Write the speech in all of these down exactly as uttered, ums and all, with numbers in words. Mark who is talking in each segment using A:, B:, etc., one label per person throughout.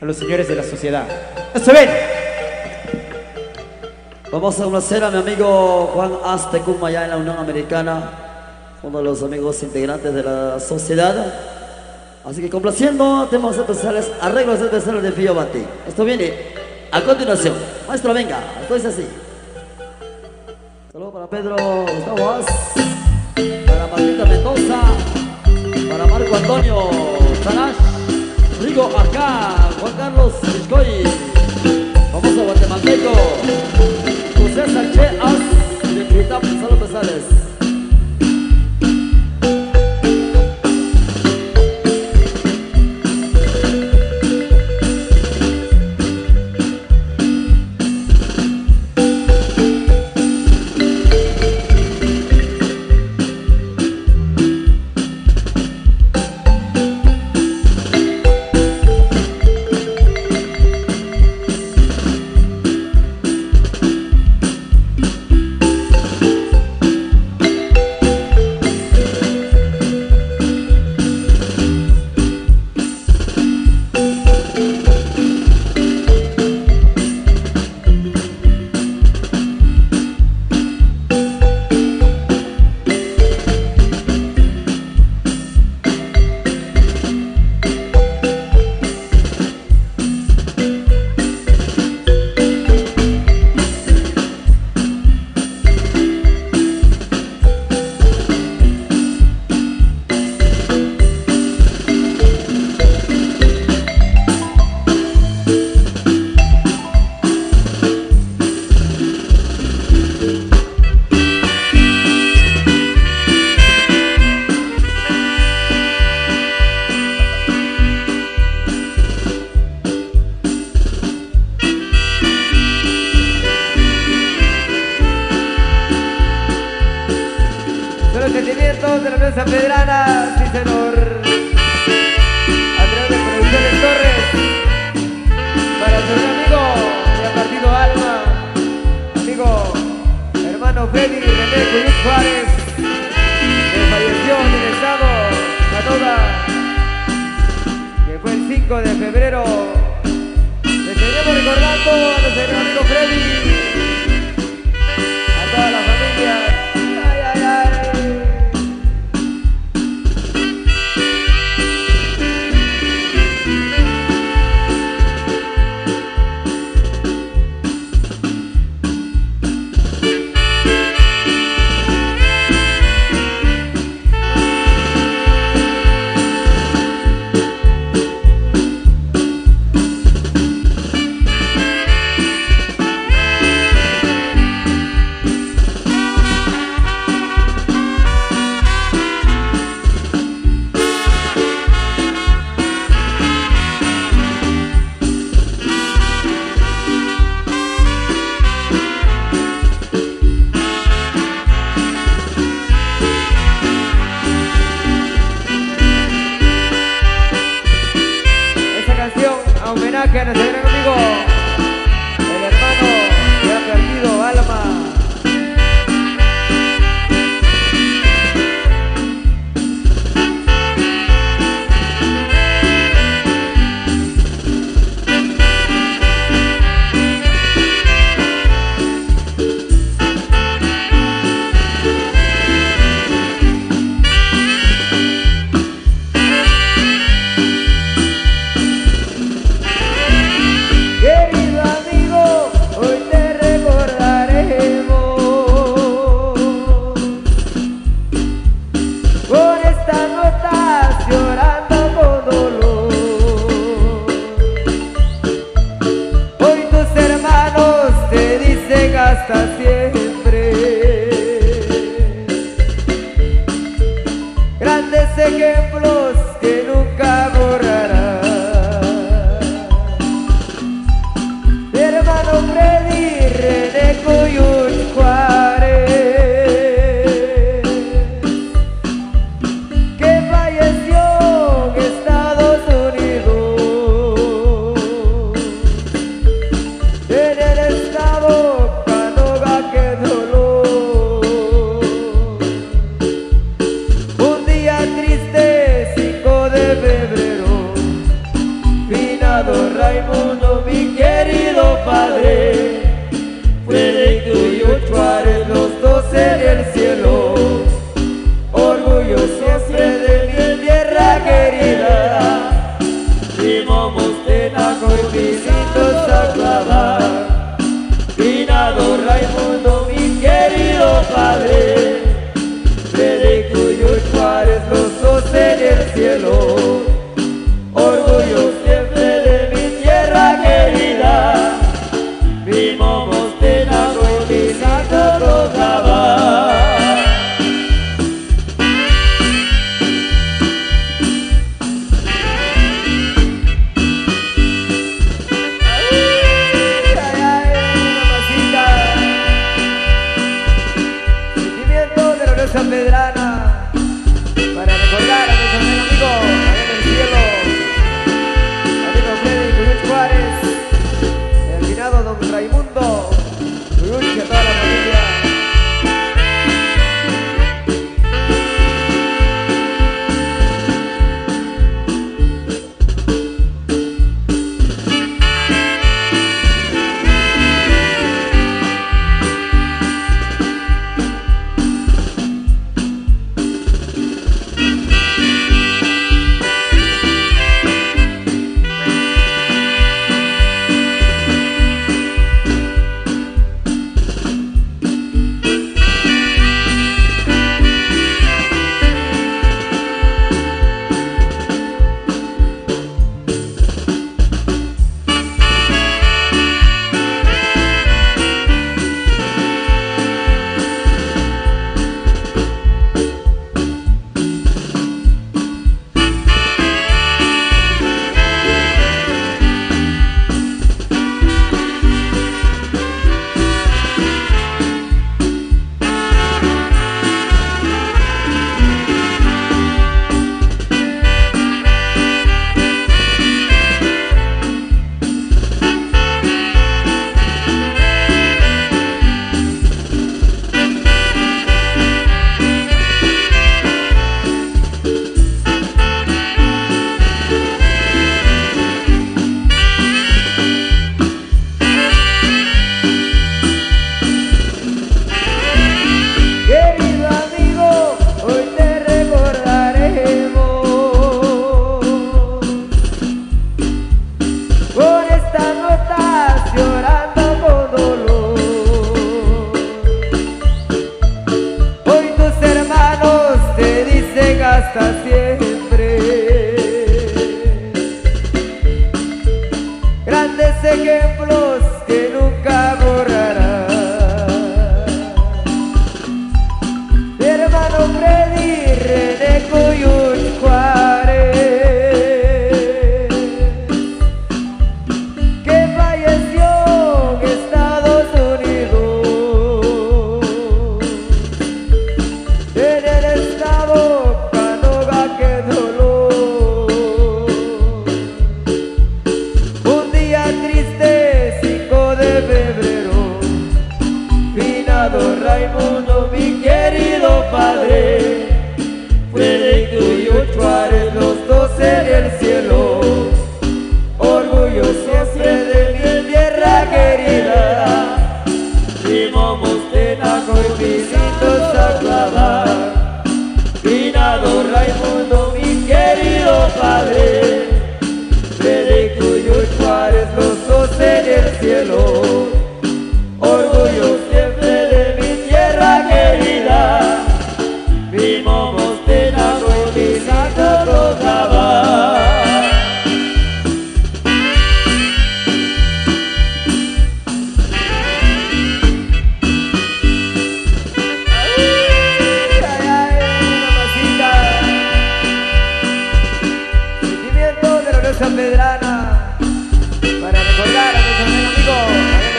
A: a los señores de la sociedad. ¡Se ven!
B: Vamos a conocer a mi amigo Juan Aztecum allá en la Unión Americana, uno de los amigos integrantes de la sociedad. Así que complaciendo temas especiales, arreglos especiales de Fío Bati. Esto viene a continuación. Maestro, venga, esto es así. Saludos para Pedro Gustavo Az, para Martita Mendoza, para Marco Antonio Sanash, Rigo acá, Juan Carlos Biscoy, famoso guatemalteco, José Sánchez Az, y de Quitap, saludos especiales.
C: De la mesa pedrana, sí señor. A través de Producciones Torres, para su amigo de Partido Alma, amigo hermano Freddy René Cuyuc Juárez, que falleció en el estado Canoga, que fue el cinco de febrero. Le seguiremos recordando a nuestro amigo Freddy, a toda la familia. Ay, ay, ay. Homenaje a nuestro gran amigo, el hermano que ha perdido alma. Hasta siempre, grandes ejemplos que nunca borrarán. Mi hermano Freddy René Cuyuc Juárez, que falleció en Estados Unidos, en el estado que en el cielo. Orgullo siempre de mi tierra querida. Vimos Tenaco y visitos a clavar. Finado Raimundo, mi querido padre. Federico y Juárez, los dos en el cielo. Orgullo siempre de mi tierra querida. Vimos Tenaco y visitos a clavar. San Pedrana, para recordar a nuestro buen amigo allá en el cielo, amigo Freddy Cuyuch Juárez, el finado don Raimundo Cuyuch y a toda la familia. Hasta siempre, grandes ejemplos que nunca borrarán. Mi hermano Freddy René Cuyuch Juárez, que falleció en Estados Unidos, en el estado Raimundo, mi querido padre. Federico y Juárez, los dos en el cielo. Orgullo siempre de mi tierra querida. Vimos Tenaco y visitos a clavar. Finado Raimundo, mi querido padre. Federico y Juárez, los dos en el cielo. Orgullo siempre de mi tierra querida. Vimos Tenaco y visitos a clavar. Ay, ay, mamacita. Sentimiento de la San Pedrana, para recordar a nuestro buen amigo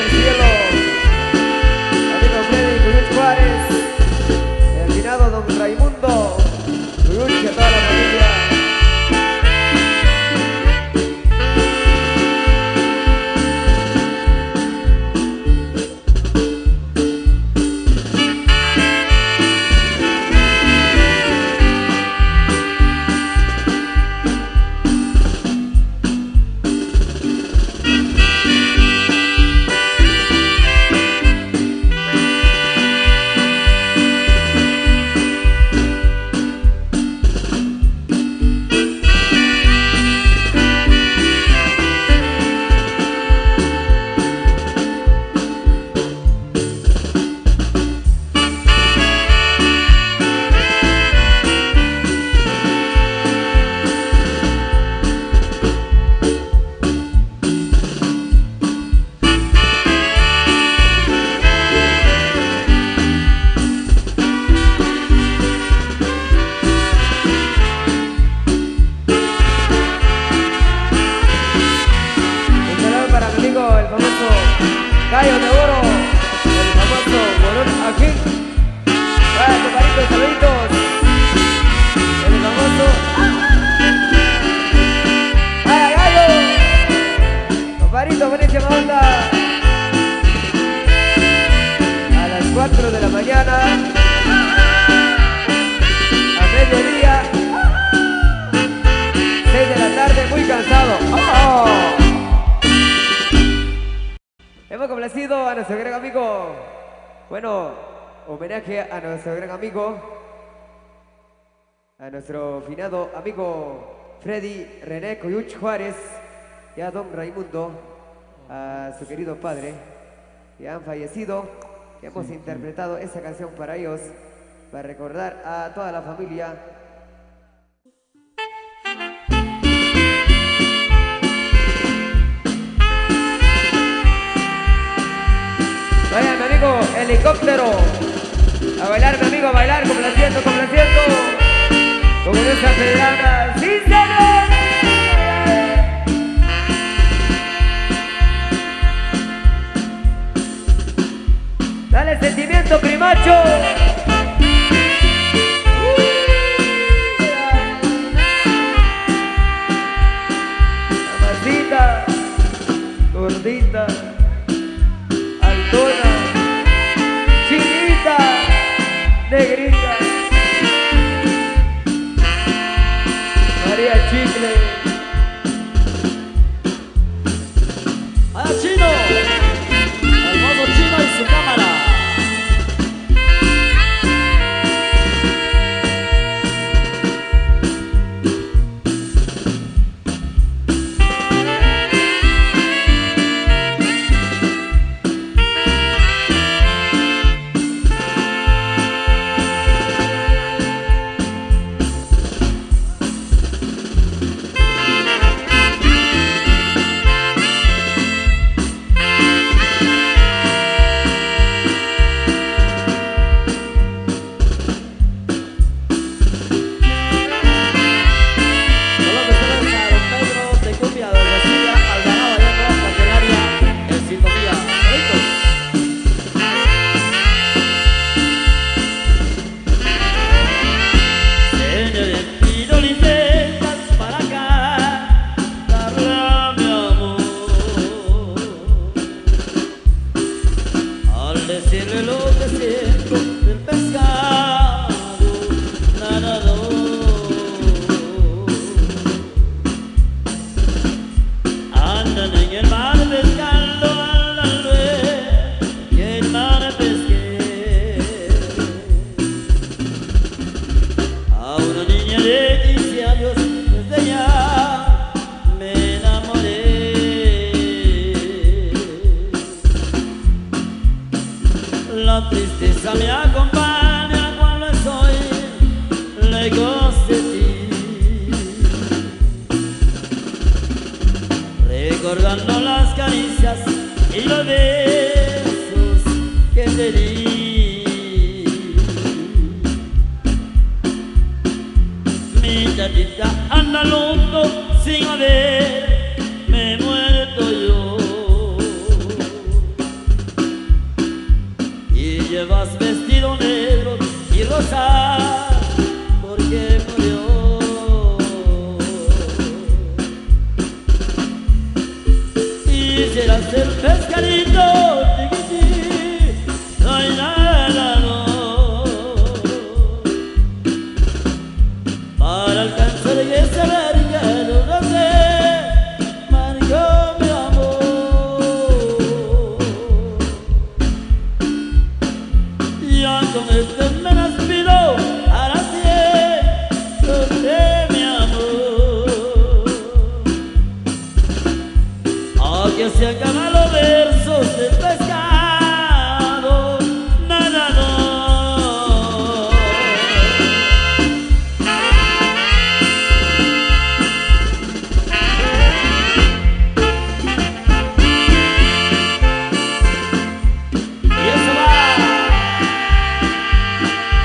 C: Pedrana. A mediodía, seis de la tarde, muy cansado. ¡Oh! Hemos complacido a nuestro gran amigo, bueno, homenaje a nuestro gran amigo, a nuestro finado amigo Freddy René Coyuch Juárez y a don Raimundo, a su querido padre, que han fallecido. Hemos interpretado esta canción para ellos, para recordar a toda la familia. Vaya, mi amigo, helicóptero. A bailar, mi amigo, a bailar, complaciendo, complaciendo. Como esa pedrana, ¡sí, señor! Dale sentimiento, primacho. Mamacita, gordita, altona, chinita, negrita, María Chicle.
B: ¡Ah, Chino! Hermoso Chino y su cámara.
D: La tristeza me acompaña cuando estoy lejos de ti, recordando las caricias y los besos que te di. Mi chatita anda loco sin haber me muerto yo. Llevas vestido negro y rosa porque murió. Quisieras el pescadito, tiquití, no hay nada, no, para alcanzar ese vergüenza, no sé, marcó mi amor. Ya con este me despido, ahora siento de mi amor. Aquí se acaban los versos del pescado, nada no. Y eso va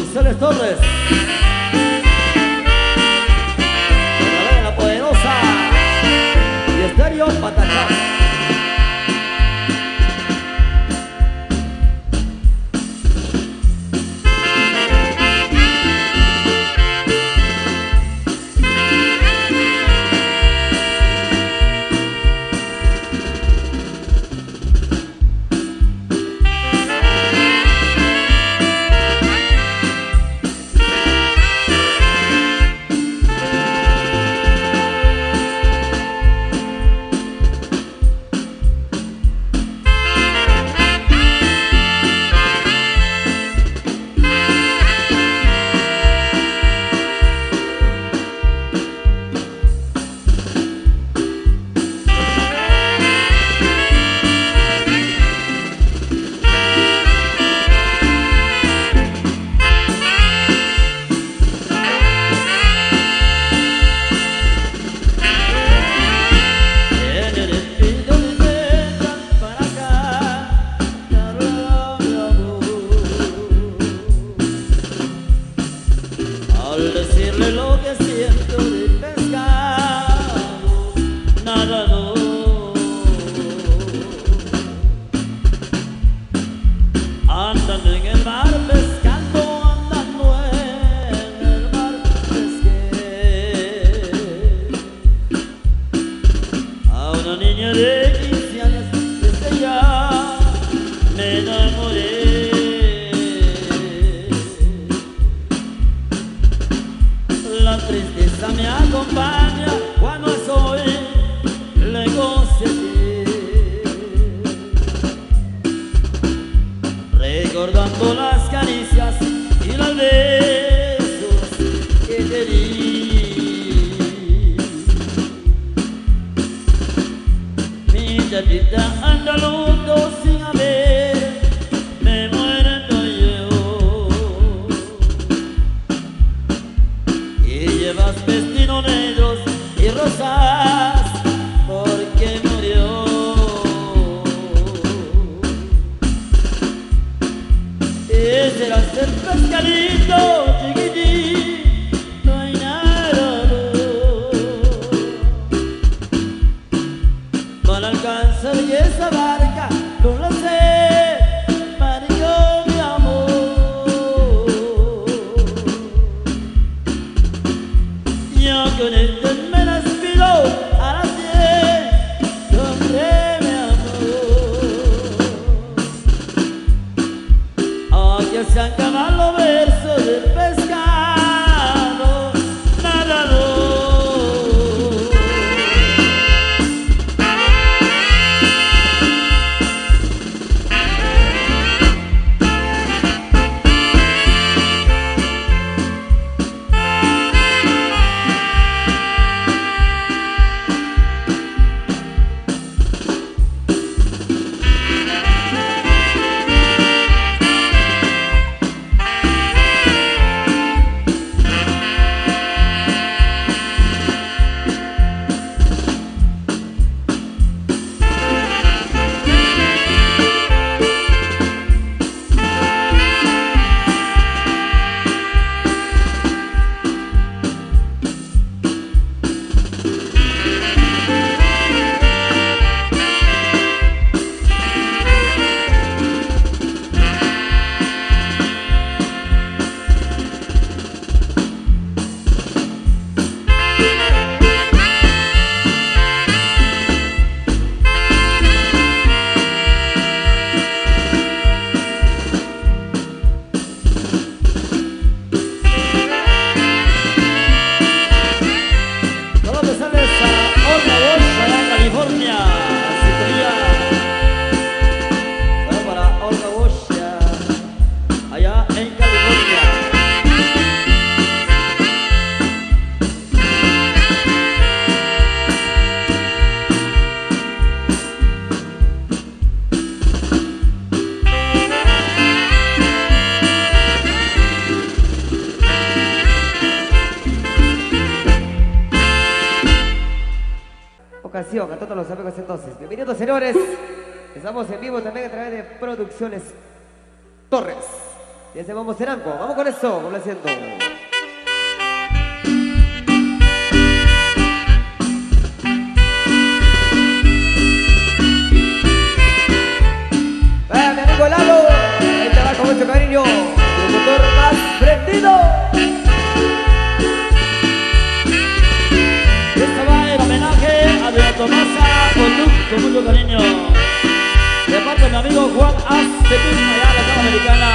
B: González Torres. La, la poderosa y Estéreo Patachá.
D: Al decirle lo que siento del pescado nadador, andando en el mar pescando, andando en el mar pesqué a una niña de quince años, desde ya me enamoré. La tristeza me acompaña cuando estoy lejos de ti, recordando las caricias y los besos que te di. Mi chatita anda luto sin haber, me muero yo. Y llevas vestidos negros y rosas porque murió. Ese era el pescadito chiquitín, no hay nada para alcanzar y esa barca no la sé, marido mi amor. Yo con este me las pido a las diez, hombre mi amor. Aquí se acaban los versos del pescado nadador.
C: Ocasión a todos los amigos entonces. Bienvenidos señores. Estamos en vivo también a través de Producciones Torres. Y ese vamos Seranco. Vamos con eso, complaciendo. Vaya, mi amigo Lalo. Ahí te va con mucho cariño. El motor más prendido.
D: Esto va en homenaje a Doña Tomasa Conduc, con mucho cariño. De parte de mi amigo Juan As de Pisma, allá en la zona americana.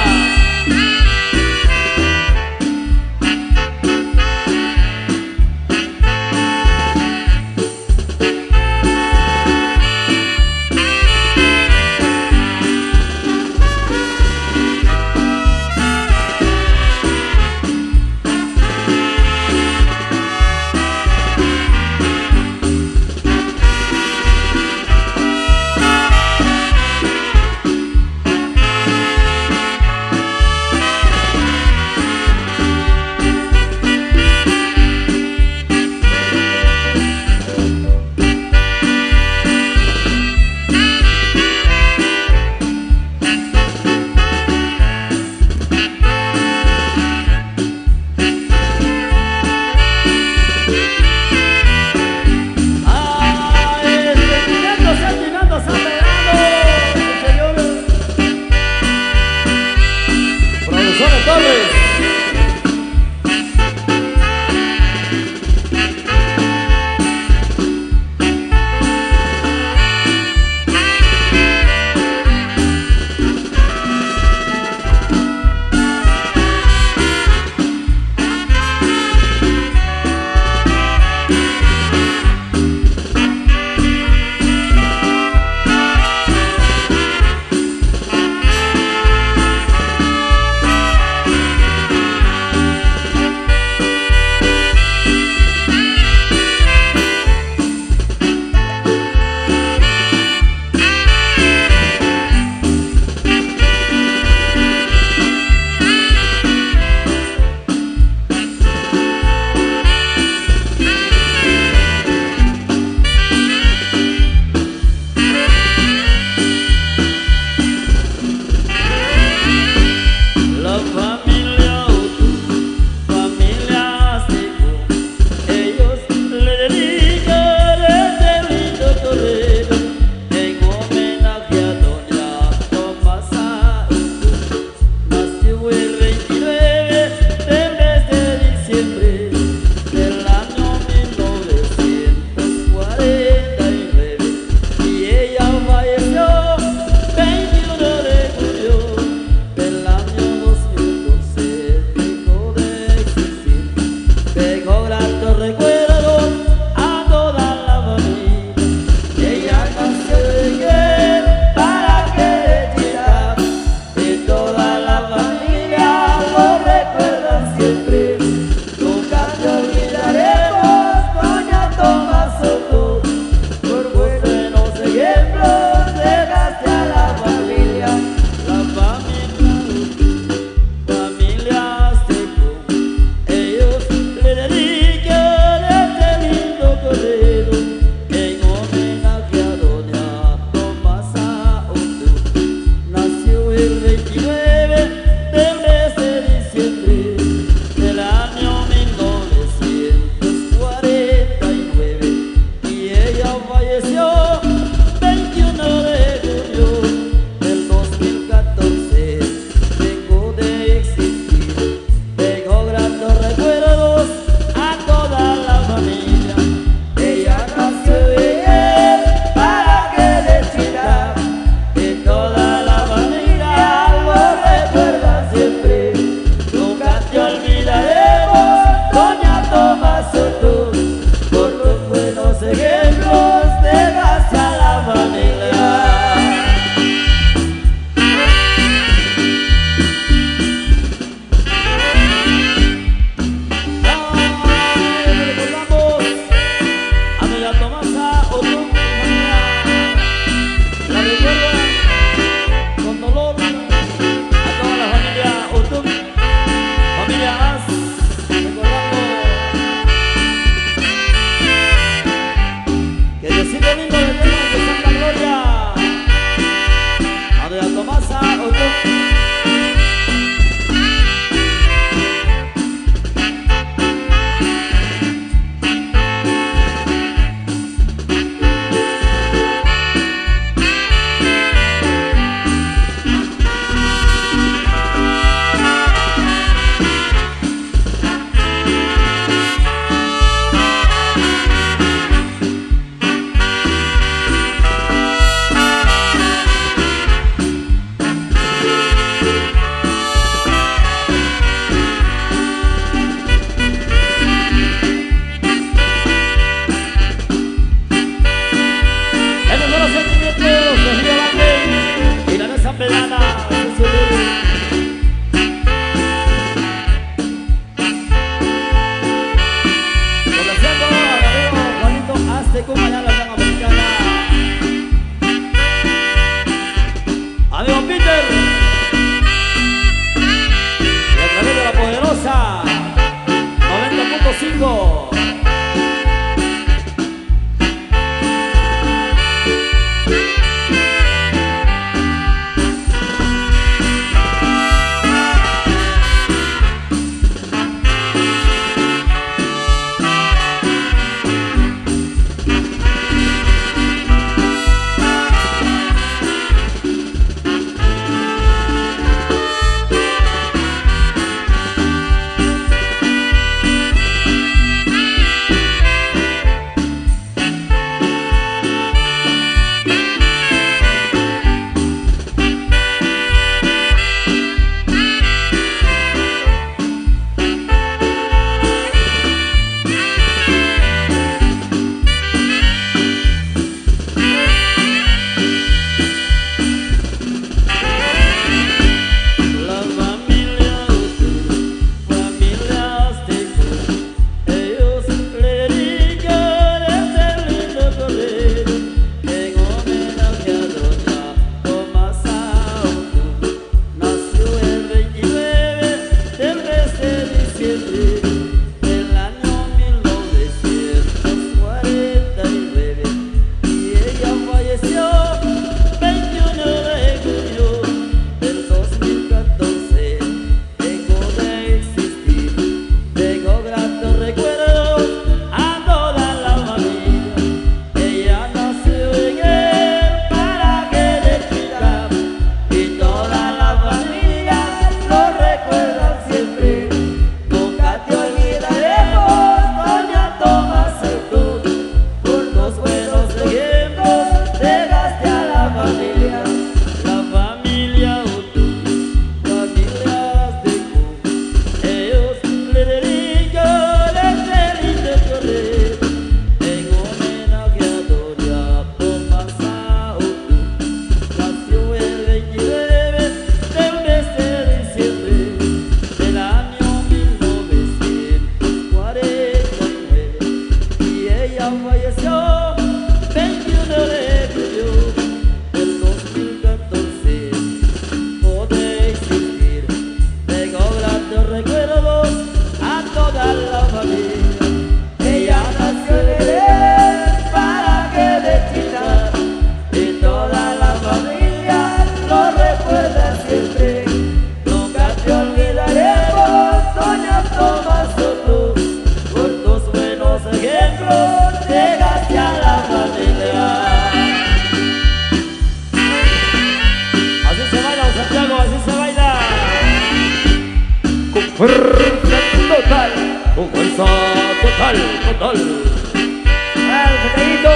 C: Fuerza total.
D: Con fuerza total, total.
C: Al Fernandito.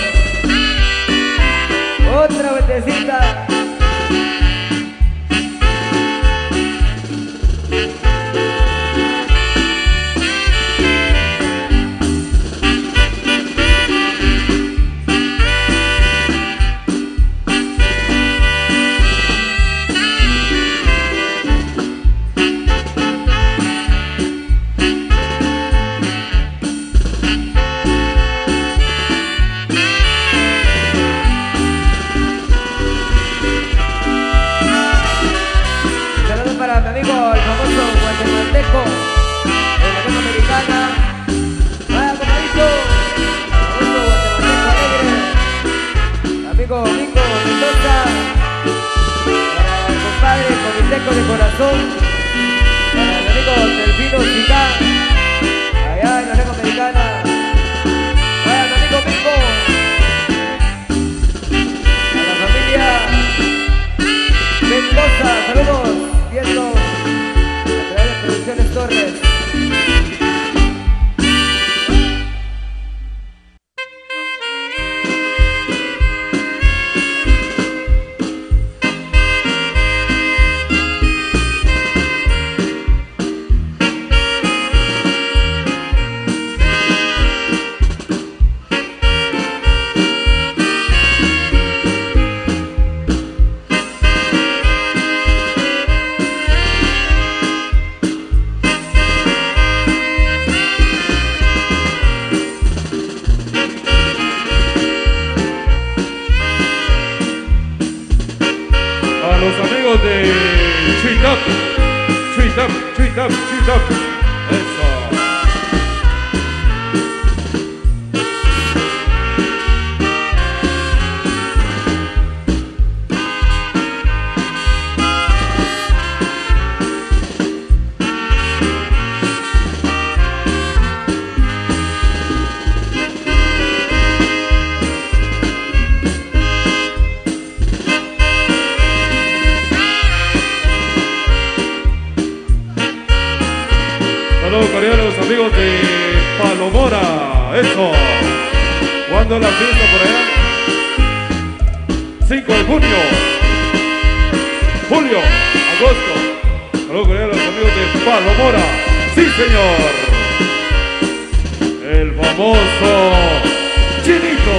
C: Otra vueltecita. Para mi amigo el famoso guatemalteco de la Liga Americana. Vaya compadito, famoso guatemalteco alegre, amigo Nico Mendoza. Para el compadre comiteco de corazón, para el amigo Delfino Chicán, allá en la Liga Americana. Vaya mi amigo Mico, a la familia Mendoza, saludos. Viendo a través de Producciones Torres.
E: Los amigos de Treat Up, Treat Up, Treat Up, Treat Up. Eso. Saludos cordiales, amigos de Palomora. Eso. ¿Cuándo la fiesta por allá? cinco de junio. Julio, agosto. Saludos cordiales, amigos de Palomora. Sí, señor. El famoso Chinito.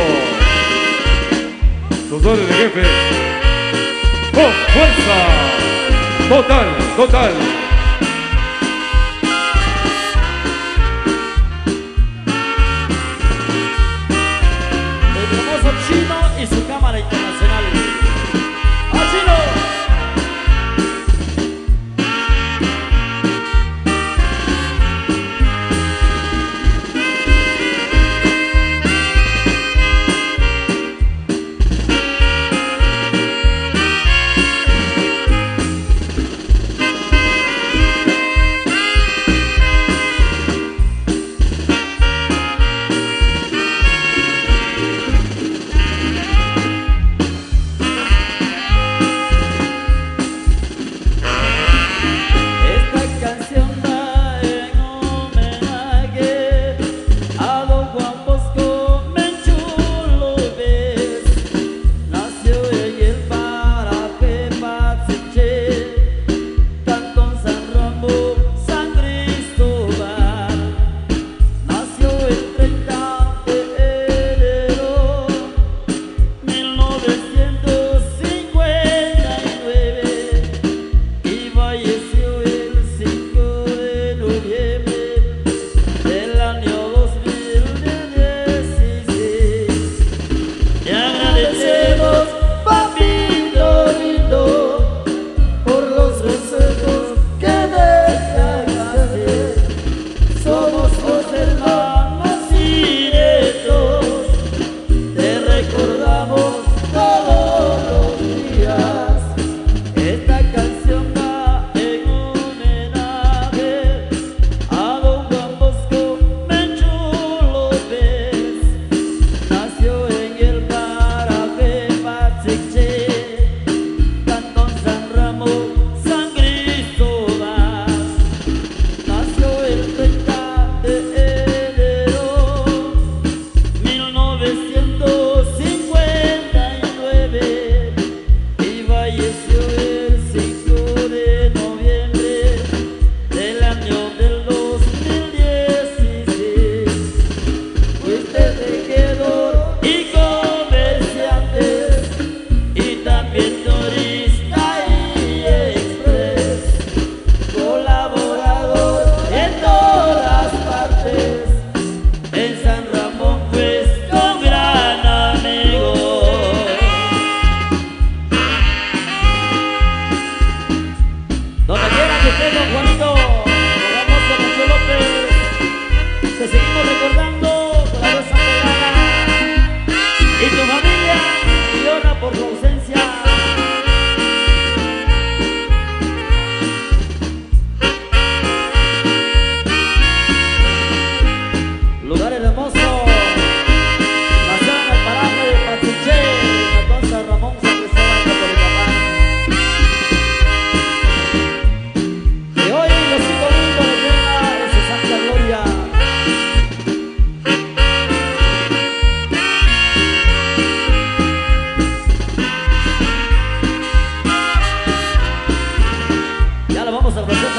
E: Sus órdenes de jefe. Con fuerza. Total, total.
D: Chino y su cámara internacional. ¡A Chino!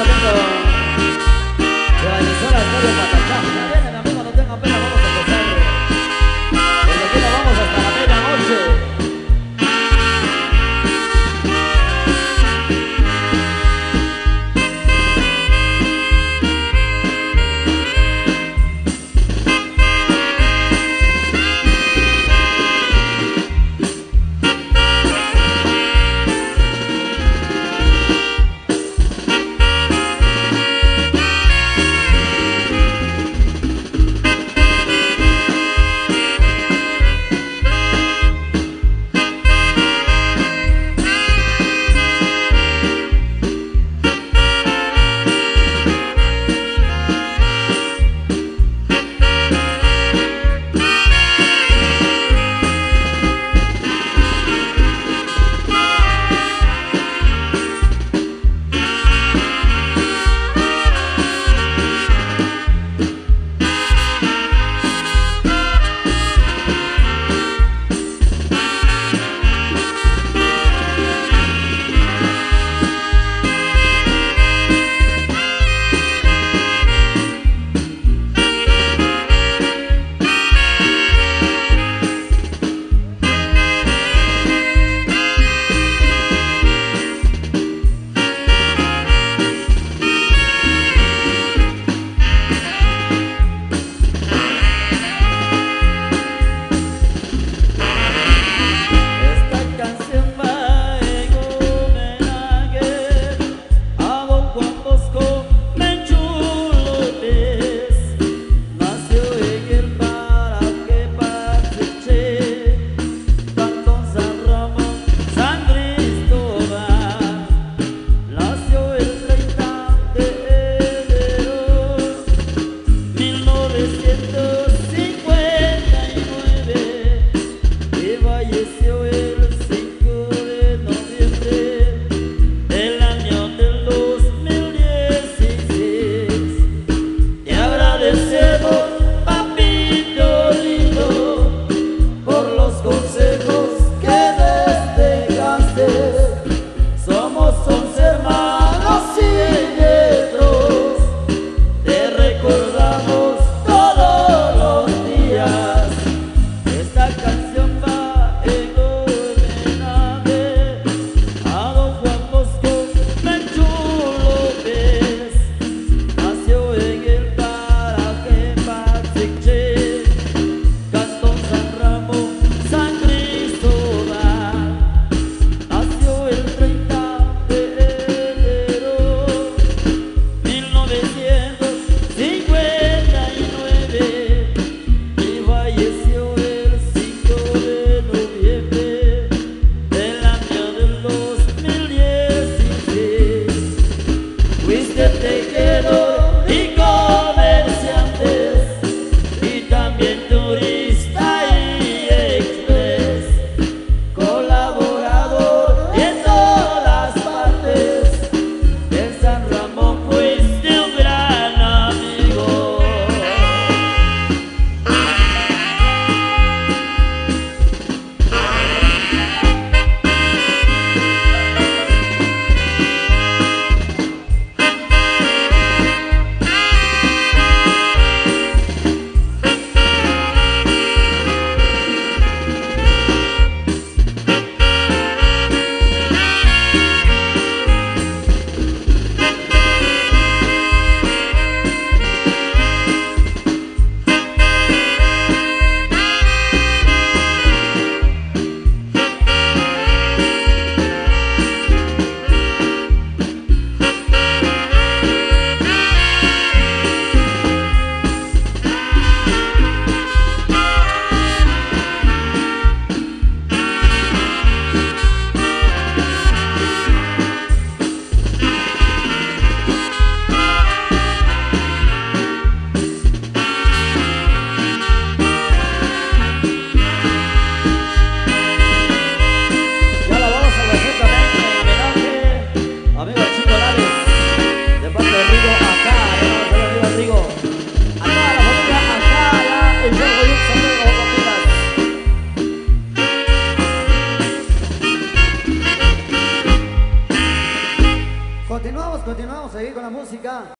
B: saliendo de la emisora Estéreo Patachá. Ya vienen, amigos, no tengan pena, vamos a empezar. Desde aquí nos vamos hasta la medianoche.
D: Te quiero.